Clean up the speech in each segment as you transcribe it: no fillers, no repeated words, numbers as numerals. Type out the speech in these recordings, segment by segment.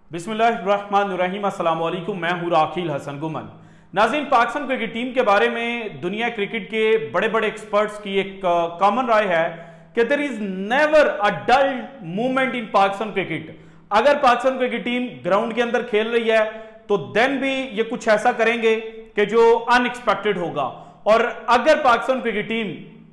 बिस्मिल्लाहिर्रहमानिर्रहीम, अस्सलाम वालेकुम। मैं हूं राखिल हसन गुमन। नाज़रीन, पाकिस्तान क्रिकेट टीम के बारे में दुनिया क्रिकेट के बड़े बड़े एक्सपर्ट्स की एक कॉमन राय है कि there is never a dull movement in Pakistan cricket. अगर पाकिस्तान क्रिकेट टीम ग्राउंड के अंदर खेल रही है तो देन भी ये कुछ ऐसा करेंगे कि जो अनएक्सपेक्टेड होगा, और अगर पाकिस्तान क्रिकेट टीम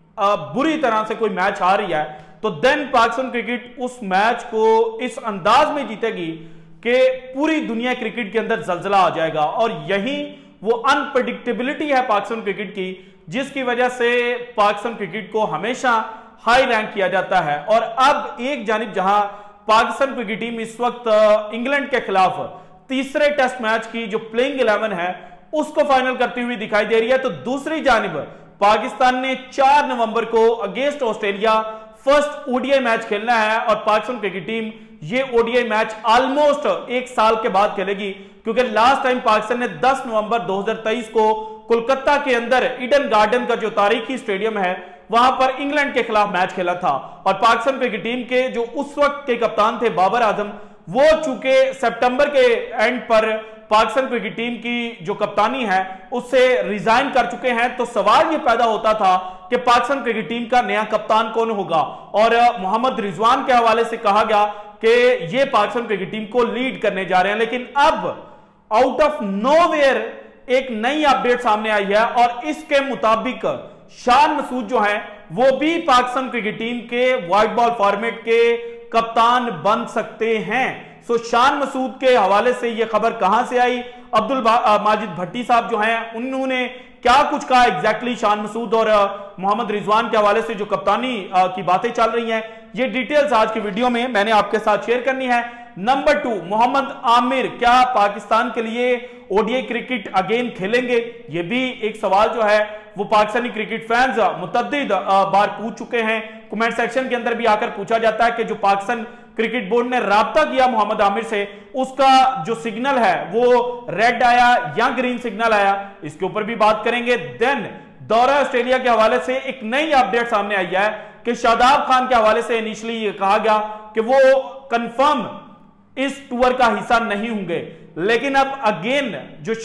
बुरी तरह से कोई मैच हार रही है तो देन पाकिस्तान क्रिकेट उस मैच को इस अंदाज में जीतेगी कि पूरी दुनिया क्रिकेट के अंदर जलजला आ जाएगा। और यही वो अनप्रेडिक्टेबिलिटी है पाकिस्तान क्रिकेट की, जिसकी वजह से पाकिस्तान क्रिकेट को हमेशा हाई रैंक किया जाता है। और अब एक जानिब जहां पाकिस्तान क्रिकेट टीम इस वक्त इंग्लैंड के खिलाफ तीसरे टेस्ट मैच की जो प्लेइंग 11 है उसको फाइनल करती हुई दिखाई दे रही है, तो दूसरी जानिब पाकिस्तान ने 4 नवंबर को against Australia first ODI match खेलना है। और पाकिस्तान क्रिकेट टीम ये ओडीआई मैच ऑलमोस्ट 1 साल के बाद खेलेगी, क्योंकि लास्ट टाइम पाकिस्तान ने 10 नवंबर 2023 को कोलकाता के अंदर ईडन गार्डन का जो तारीखी स्टेडियम है वहां पर इंग्लैंड के खिलाफ मैच खेला था। और पाकिस्तान क्रिकेट टीम के जो उस वक्त के कप्तान थे बाबर आजम, वो चूंकि सितंबर के एंड पर पाकिस्तान क्रिकेट टीम की जो कप्तानी है उससे रिजाइन कर चुके हैं, तो सवाल यह पैदा होता था कि पाकिस्तान क्रिकेट टीम का नया कप्तान कौन होगा। और मोहम्मद रिजवान के हवाले से कहा गया कि ये पाकिस्तान क्रिकेट टीम को लीड करने जा रहे हैं। लेकिन अब आउट ऑफ नोवेयर एक नई अपडेट सामने आई है, और इसके मुताबिक शान मसूद जो है वो भी पाकिस्तान क्रिकेट टीम के व्हाइट बॉल फॉर्मेट के कप्तान बन सकते हैं। सो शान मसूद के हवाले से यह खबर कहां से आई, अब्दुल माजिद भट्टी साहब जो हैं उन्होंने क्या कुछ कहा एग्जैक्टली शान मसूद और मोहम्मद रिजवान के हवाले से जो कप्तानी की बातें चल रही हैं, ये डिटेल्स आज की वीडियो में मैंने आपके साथ शेयर करनी है। नंबर 2, मोहम्मद आमिर क्या पाकिस्तान के लिए ओडीआई क्रिकेट अगेन खेलेंगे? ये भी एक सवाल जो है वो पाकिस्तानी क्रिकेट फैंस मुतअद्दिद बार पूछ चुके हैं। कमेंट सेक्शन के अंदर भी आकर पूछा जाता है कि जो पाकिस्तान क्रिकेट बोर्ड ने राब्ता किया मोहम्मद आमिर से, उसका जो सिग्नल है वो रेड आया या ग्रीन सिग्नल आया, इसके ऊपर भी बात करेंगे। देन दौरा ऑस्ट्रेलिया के हवाले से एक नई अपडेट सामने आई है कि शादाब खान के हवाले से इनिशियली ये कहा गया कि वो कंफर्म इस टूर का हिस्सा नहीं होंगे, लेकिन अब अगेन जो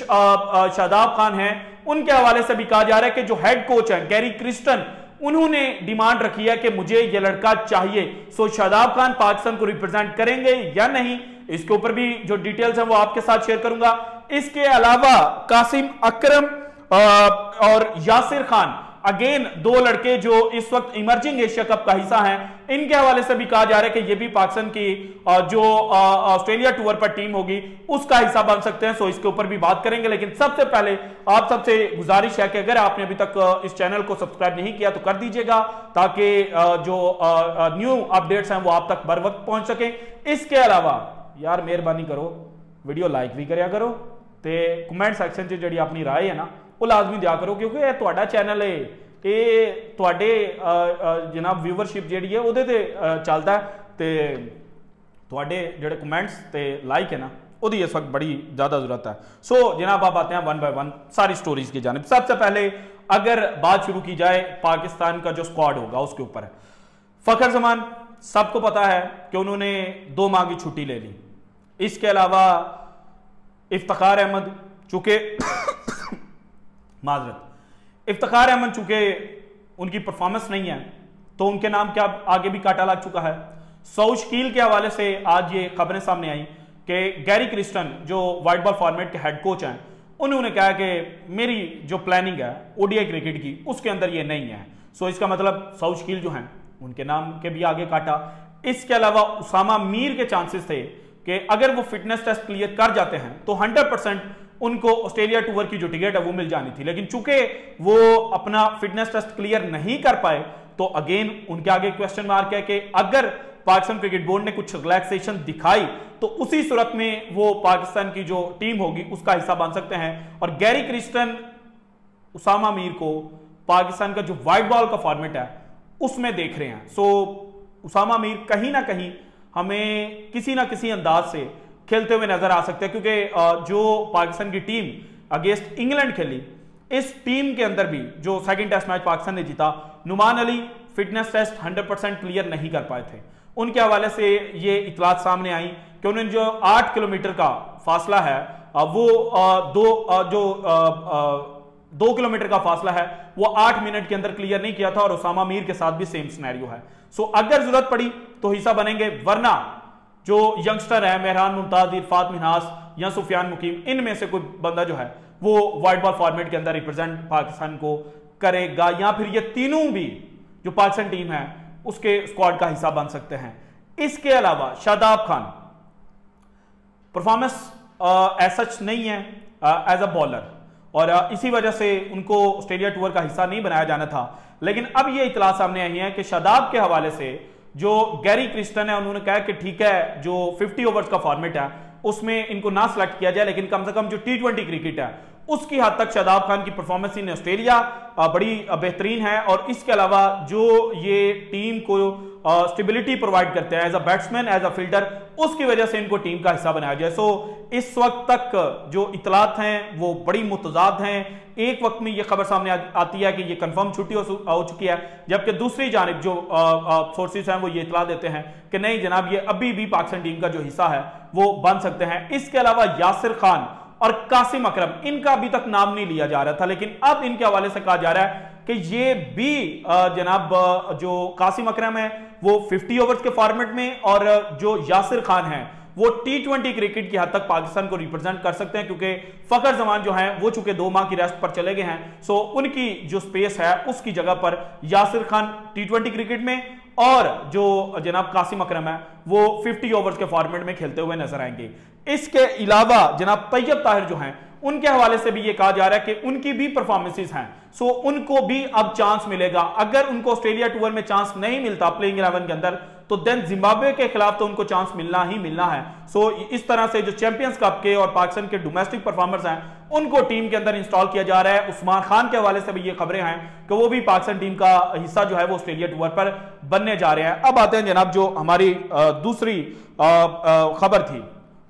शादाब खान हैं उनके हवाले से भी कहा जा रहा है कि जो हेड कोच है गैरी क्रिस्टन, उन्होंने डिमांड रखी है कि मुझे ये लड़का चाहिए। सो शादाब खान पाकिस्तान को रिप्रेजेंट करेंगे या नहीं, इसके ऊपर भी जो डिटेल्स हैं वो आपके साथ शेयर करूंगा। इसके अलावा कासिम अकरम और यासिर खान, अगेन 2 लड़के जो इस वक्त इमर्जिंग एशिया कप का हिस्सा हैं, इनके हवाले से भी कहा जा रहा है कि ये भी पाकिस्तान की जो ऑस्ट्रेलिया टूर पर टीम होगी उसका हिस्सा बन सकते हैं। सो इसके ऊपर भी बात करेंगे, लेकिन सबसे पहले आप सबसे गुजारिश है कि अगर आपने अभी तक इस चैनल को सब्सक्राइब नहीं किया तो कर दीजिएगा, ताकि जो न्यू अपडेट्स हैं वो आप तक बर वक्त पहुंच सके। इसके अलावा यार मेहरबानी करो वीडियो लाइक भी करया करो, ते कमेंट सैक्शन च जिहड़ी अपनी राय है ना वो लाजमी दिया करो, क्योंकि यह तुहाडा चैनल है, ये तुहाडे जनाब व्यूवरशिप जिहड़ी है उहदे ते चलदा है, ते तुहाडे जिहड़े कमेंट्स ते लाइक है ना उहदी इस वक्त बड़ी ज्यादा जरूरत है। सो जनाब आप आते हैं 1 बाय 1 सारी स्टोरीज की जानिब। सबसे पहले अगर बात शुरू की जाए पाकिस्तान का जो स्क्वाड होगा उसके ऊपर है। फखर जमान सबको पता है कि उन्होंने 2 माह की छुट्टी ले ली। इसके अलावा इफ्तिखार अहमद चूंकि माजरत इफ्तिखार अहमद चूंकि उनकी परफॉर्मेंस नहीं है तो उनके नाम क्या आगे भी काटा लग चुका है। सऊद शकील के हवाले से आज ये खबरें सामने आई कि गैरी क्रिस्टन जो व्हाइट बॉल फॉर्मेट के हेड कोच हैं, उन्होंने कहा कि मेरी जो प्लानिंग है ओडीआई क्रिकेट की उसके अंदर ये नहीं है। सो इसका मतलब सऊद शकील जो हैं उनके नाम के भी आगे काटा। इसके अलावा उसामा मीर के चांसेस थे कि अगर वो फिटनेस टेस्ट क्लियर कर जाते हैं तो 100% उनको ऑस्ट्रेलिया टूर की जो टिकट है वो मिल जानी थी, लेकिन चूंकि वो अपना फिटनेस टेस्ट क्लियर नहीं कर पाए तो अगेन उनके आगे क्वेश्चन मार्क है कि अगर पाकिस्तान क्रिकेट बोर्ड ने कुछ रिलैक्सेशन दिखाई तो उसी सूरत में वो पाकिस्तान की जो टीम होगी उसका हिस्सा बन सकते हैं। और गैरी क्रिस्टन उसामा मीर को पाकिस्तान का जो व्हाइट बॉल का फॉर्मेट है उसमें देख रहे हैं। सो उसामा मीर कहीं ना कहीं हमें किसी ना किसी अंदाज से खेलते हुए नजर आ सकते हैं, क्योंकि जो पाकिस्तान की टीम अगेंस्ट इंग्लैंड खेली, इस टीम के अंदर भी जो सेकंड टेस्ट मैच पाकिस्तान ने जीता, Noman Ali fitness test 100% clear नहीं कर पाए थे। उनके हवाले से ये इतलात सामने आई कि उन्होंने जो 8 किलोमीटर का फासला है वो 2 किलोमीटर का फासला है वो 8 मिनट के अंदर क्लियर नहीं किया था, और उसामा मीर के साथ भी सेम सिनेरियो है। सो अगर जरूरत पड़ी तो हिस्सा बनेंगे, वरना जो यंगस्टर है मेहरान मुमताज, इरफात मिन्हास या सुफियान मुकीम, इनमें से कोई बंदा जो है वो वाइट बॉल फॉर्मेट के अंदर रिप्रेजेंट पाकिस्तान को करेगा, या फिर ये तीनों भी जो पाकिस्तान टीम है उसके स्क्वाड का हिस्सा बन सकते हैं। इसके अलावा Shadab Khan performance as such नहीं है एज अ बॉलर, और इसी वजह से उनको ऑस्ट्रेलिया टूर का हिस्सा नहीं बनाया जाना था। लेकिन अब ये इतला सामने आई है कि शादाब के हवाले से जो गैरी क्रिस्टन है उन्होंने कहा कि ठीक है जो 50 ओवर्स का फॉर्मेट है उसमें इनको ना सिलेक्ट किया जाए, लेकिन कम से कम जो T20 क्रिकेट है उसकी हद तक शादाब खान की परफॉर्मेंस इन ऑस्ट्रेलिया बड़ी बेहतरीन है। और इसके अलावा जो ये टीम को स्टेबिलिटी प्रोवाइड करते हैं as a batsman, as a fielder, उसकी वजह से इनको टीम का हिस्सा बनाया जाए। सो इस वक्त तक जो इतलात हैं वो बड़ी मुतजाद हैं। एक वक्त में ये खबर सामने आती है कि ये कंफर्म छुट्टी हो चुकी है, जबकि दूसरी जानिब जो सोर्सेज हैं वो ये इतला देते हैं कि नहीं जनाब, ये अभी भी पाकिस्तान टीम का जो हिस्सा है वो बन सकते हैं। इसके अलावा यासिर खान और कासिम अकरम, इनका अभी तक नाम नहीं लिया जा रहा था, लेकिन अब इनके हवाले से कहा जा रहा है कि ये भी जनाब जो कासिम अकरम है वो 50 ओवर्स के फॉर्मेट में, और जो यासिर खान है वो T20 क्रिकेट की हद तक पाकिस्तान को रिप्रेजेंट कर सकते हैं, क्योंकि फखर जमान जो हैं वो चूंकि 2 माह की रेस्ट पर चले गए हैं। सो उनकी जो स्पेस है उसकी जगह पर यासिर खान T20 क्रिकेट में, और जो जनाब कासिम अकरम है वो 50 ओवर्स के फॉर्मेट में खेलते हुए नजर आएंगे। इसके अलावा जनाब तैयब ताहिर जो हैं उनके हवाले से भी ये कहा जा रहा है कि उनकी भी परफॉर्मेंसेस हैं, सो उनको भी अब चांस मिलेगा। अगर उनको ऑस्ट्रेलिया टूर में चांस नहीं मिलता प्लेइंग 11 के अंदर, तो देन जिम्बाब्वे के खिलाफ तो उनको चांस मिलना ही मिलना है। सो इस तरह से जो चैंपियंस कप के और पाकिस्तान के डोमेस्टिक परफॉर्मर्स हैं उनको टीम के अंदर इंस्टॉल किया जा रहा है। उस्मान खान के हवाले से भी ये खबरें हैं कि वो भी पाकिस्तान टीम का हिस्सा जो है वो ऑस्ट्रेलिया टूर पर बनने जा रहे हैं। अब आते हैं जनाब जो हमारी दूसरी खबर थी,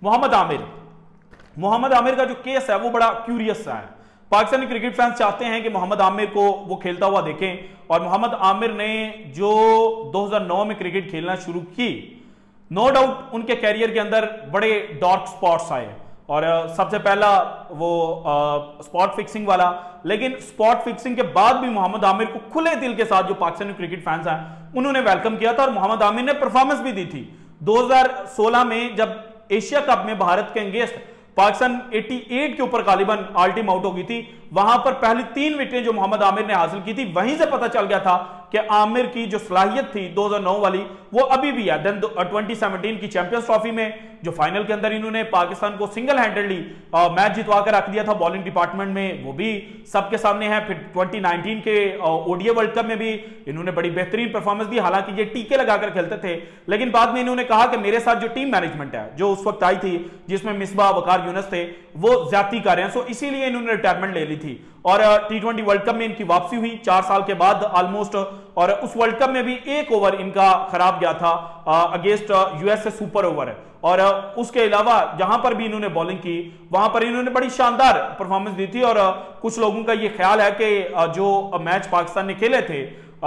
मोहम्मद आमिर का जो केस है वो बड़ा क्यूरियस सा है। पाकिस्तानी क्रिकेट फैंस चाहते हैं कि मोहम्मद आमिर को वो खेलता हुआ देखें, और मोहम्मद आमिर ने जो 2009 में क्रिकेट खेलना शुरू की, नो डाउट उनके कैरियर के अंदर बड़े डार्क स्पॉट्स आए, और सबसे पहला वो स्पॉट फिक्सिंग वाला। लेकिन स्पॉट फिक्सिंग के बाद भी मोहम्मद आमिर को खुले दिल के साथ जो पाकिस्तानी क्रिकेट फैंस हैं उन्होंने वेलकम किया था, और मोहम्मद आमिर ने परफॉर्मेंस भी दी थी। 2016 में जब एशिया कप में भारत के अगेंस्ट पाकिस्तान 88 के ऊपर गालिबन ऑल टीम आउट हो गई थी, वहां पर पहली 3 विकेटें जो मोहम्मद आमिर ने हासिल की थी, वहीं से पता चल गया था कि आमिर की जो सलाहियत थी 2009 वाली वो अभी भी है। देन 2017 की चैंपियंस ट्रॉफी में जो फाइनल के अंदर इन्होंने पाकिस्तान को सिंगल हैंडेडली मैच जितवा कर रख दिया था बॉलिंग डिपार्टमेंट में, वो भी सबके सामने है। फिर 2019 के ओडीआई वर्ल्ड कप में भी इन्होंने बड़ी बेहतरीन परफॉर्मेंस दी, हालांकि ये टीके लगाकर खेलते थे, लेकिन बाद में इन्होंने कहा कि मेरे साथ जो टीम मैनेजमेंट है जो उस वक्त आई थी, जिसमें मिसबा वकार यूनुस थे, वो ज्यादती कर रहे हैं। सो इसीलिए इन्होंने रिटायरमेंट ले ली थी, और T20 वर्ल्ड कप में इनकी वापसी हुई 4 साल के बाद ऑलमोस्ट, और उस वर्ल्ड कप में भी 1 ओवर इनका खराब गया था अगेंस्ट यूएसए सुपर ओवर, और उसके अलावा जहां पर भी इन्होंने बॉलिंग की वहां पर इन्होंने बड़ी शानदार परफॉर्मेंस दी थी। और कुछ लोगों का ये ख्याल है कि जो मैच पाकिस्तान ने खेले थे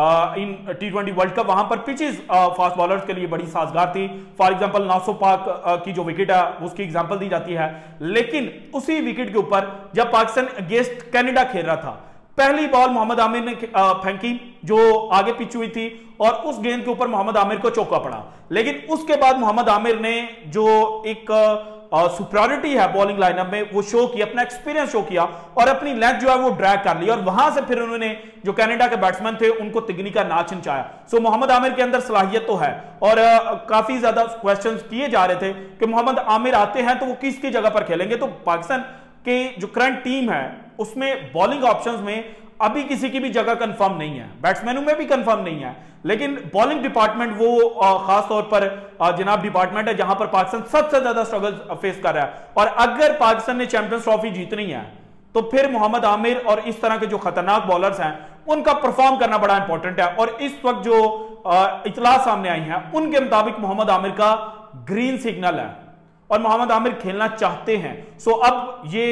इन T20 वर्ल्ड कप, वहां पर पिचेस फास्ट बॉलर्स के लिए बड़ी साजगार थी। फॉर एग्जांपल नासो पाक की जो विकेट है उसकी एग्जांपल दी जाती है, लेकिन उसी विकेट के ऊपर जब पाकिस्तान अगेंस्ट कनाडा खेल रहा था, पहली बॉल मोहम्मद आमिर ने फेंकी जो आगे पिच हुई थी, और उस गेंद के ऊपर मोहम्मद आमिर को चौका पड़ा। लेकिन उसके बाद मोहम्मद आमिर ने जो एक सुपरियॉरिटी है बॉलिंग लाइनअप में वो शो किया, अपना एक्सपीरियंस शो किया, और अपनी लेग जो है वो ड्रैग कर ली, और वहां से फिर उन्होंने जो कनाडा के बैट्समैन थे उनको तिगनी का नाच नचाया। सो मोहम्मद आमिर के अंदर सलाहियत तो है, और काफी ज्यादा क्वेश्चंस किए जा रहे थे कि मोहम्मद आमिर आते हैं तो वो किसकी जगह पर खेलेंगे। तो पाकिस्तान के जो करंट टीम है उसमें बॉलिंग ऑप्शंस में अभी किसी की भी जगह कंफर्म नहीं है, बैट्समैनों में भी कंफर्म नहीं है, लेकिन बॉलिंग डिपार्टमेंट वो खास तौर पर जनाब डिपार्टमेंट है जहां पर पाकिस्तान सबसे ज्यादा स्ट्रगल फेस कर रहा है। और अगर पाकिस्तान ने चैंपियंस ट्रॉफी जीतनी है तो फिर मोहम्मद आमिर और इस तरह के जो खतरनाक बॉलर्स हैं उनका परफॉर्म करना बड़ा इंपॉर्टेंट है। और इस वक्त जो इतला सामने आई है उनके मुताबिक मोहम्मद आमिर का ग्रीन सिग्नल है और मोहम्मद आमिर खेलना चाहते हैं। सो अब ये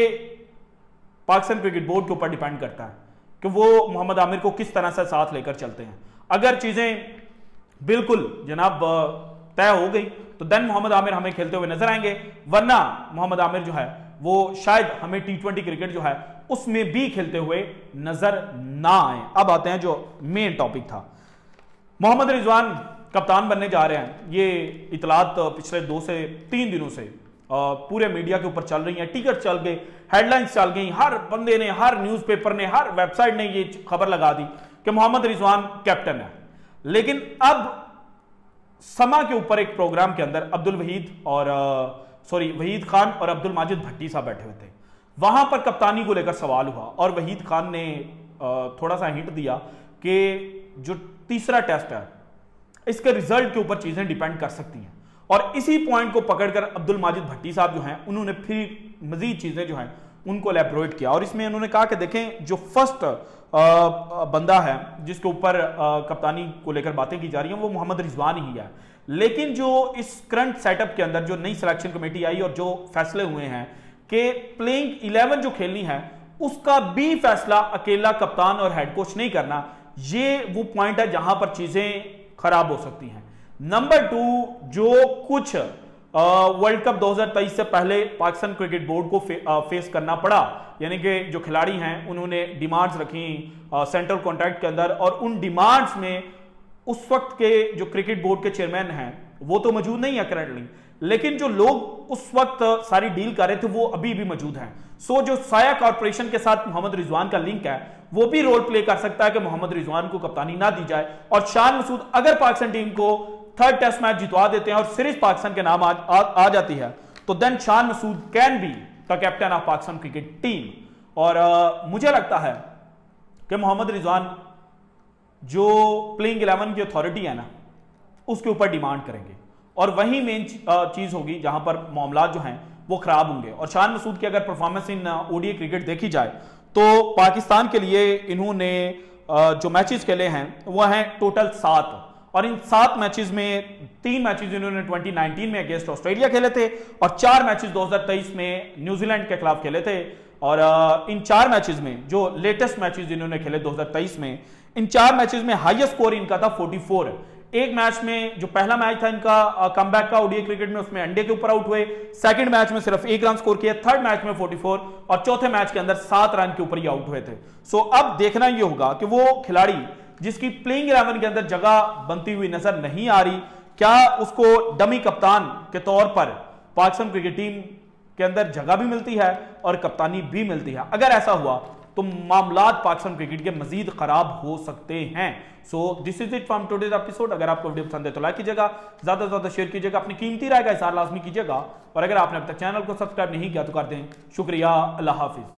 पाकिस्तान क्रिकेट बोर्ड के ऊपर डिपेंड करता है कि वो मोहम्मद आमिर को किस तरह से साथ लेकर चलते हैं। अगर चीजें बिल्कुल जनाब तय हो गई तो देन मोहम्मद आमिर हमें खेलते हुए नजर आएंगे, वरना मोहम्मद आमिर जो है वो शायद हमें T20 क्रिकेट जो है उसमें भी खेलते हुए नजर ना आए। अब आते हैं जो मेन टॉपिक था, मोहम्मद रिजवान कप्तान बनने जा रहे हैं। ये इतलात पिछले 2 से 3 दिनों से पूरे मीडिया के ऊपर चल रही हैं, टिकट चल गए, हेडलाइंस चल गई, हर बंदे ने, हर न्यूज़पेपर ने, हर वेबसाइट ने ये खबर लगा दी कि मोहम्मद रिजवान कैप्टन है। लेकिन अब समा के ऊपर एक प्रोग्राम के अंदर वहीद खान और अब्दुल माजिद भट्टी साहब बैठे हुए थे, वहां पर कप्तानी को लेकर सवाल हुआ और वहीद खान ने थोड़ा सा हिंट दिया कि जो तीसरा टेस्ट है इसके रिजल्ट के ऊपर चीजें डिपेंड कर सकती हैं, और इसी पॉइंट को पकड़कर अब्दुल माजिद भट्टी साहब जो हैं उन्होंने फिर मजीद चीजें जो हैं उनको एलैबोरेट किया, और इसमें उन्होंने कहा कि देखें जो फर्स्ट बंदा है जिसके ऊपर कप्तानी को लेकर बातें की जा रही हैं वो मोहम्मद रिजवान ही है, लेकिन जो इस करंट सेटअप के अंदर जो नई सिलेक्शन कमेटी आई और जो फैसले हुए हैं कि प्लेइंग 11 जो खेलनी है उसका भी फैसला अकेला कप्तान और हेड कोच नहीं करना, ये वो पॉइंट है जहां पर चीजें खराब हो सकती हैं। नंबर 2, जो कुछ वर्ल्ड कप 2023 से पहले पाकिस्तान क्रिकेट बोर्ड को फेस करना पड़ा, यानी कि जो खिलाड़ी हैं उन्होंने डिमांड्स रखी सेंट्रल कॉन्ट्रैक्ट के अंदर, और उन डिमांड्स में उस वक्त के जो क्रिकेट बोर्ड के चेयरमैन हैं वो तो मौजूद नहीं है करंटली, लेकिन जो लोग उस वक्त सारी डील कर रहे थे वो अभी भी मौजूद हैं। सो जो साया कॉर्पोरेशन के साथ मोहम्मद रिजवान का लिंक है वो भी रोल प्ले कर सकता है कि मोहम्मद रिजवान को कप्तानी ना दी जाए, और शान मसूद अगर पाकिस्तान टीम को 3rd टेस्ट मैच जितवा देते हैं और सीरीज पाकिस्तान के नाम आ जाती है तो then Shan Masood can be the captain of Pakistan cricket team. और मुझे लगता है कि मोहम्मद रिजवान जो प्लेइंग 11 की अथॉरिटी है ना उसके ऊपर डिमांड करेंगे, और वही मेन चीज होगी जहां पर मामला जो हैं वो खराब होंगे। और शान मसूद की अगर परफॉर्मेंस इन ओडीआई क्रिकेट देखी जाए तो पाकिस्तान के लिए इन्होंने जो मैचेस खेले हैं वो हैं टोटल 7, और इन 7 मैचेस में 3 मैचेस इन्होंने 2019 में अगेंस्ट ऑस्ट्रेलिया खेले थे और 4 मैचेस 2023 में न्यूजीलैंड के खिलाफ खेले थे। और इन 4 मैचेस में जो लेटेस्ट मैचेस इन्होंने खेले 2023 में, इन 4 मैचेस में हाईएस्ट स्कोर इनका था 44। एक मैच में जो पहला मैच था इनका कमबैक का ओडीआई क्रिकेट में, उसमें अंडे के ऊपर आउट हुए, सेकंड मैच में सिर्फ 1 रन स्कोर किया, थर्ड मैच में 44 और चौथे मैच के अंदर 7 रन के ऊपर ही आउट हुए थे। सो अब देखना यह होगा कि वो खिलाड़ी जिसकी प्लेइंग 11 के अंदर जगह बनती हुई नजर नहीं आ रही, क्या उसको डमी कप्तान के तौर पर पाकिस्तान क्रिकेट टीम के अंदर जगह भी मिलती है और कप्तानी भी मिलती है। अगर ऐसा हुआ तो मामलात पाकिस्तान क्रिकेट के मजीद खराब हो सकते हैं। So this is it from today's episode. अगर आपको वीडियो पसंद है तो लाइक कीजिएगा, ज्यादा से ज्यादा शेयर कीजिएगा, अपनी कीमती राय का इज़हार लाजमी कीजिएगा, और अगर आपने अब तक चैनल को सब्सक्राइब नहीं किया तो कर दें। शुक्रिया, अल्लाह हाफिज।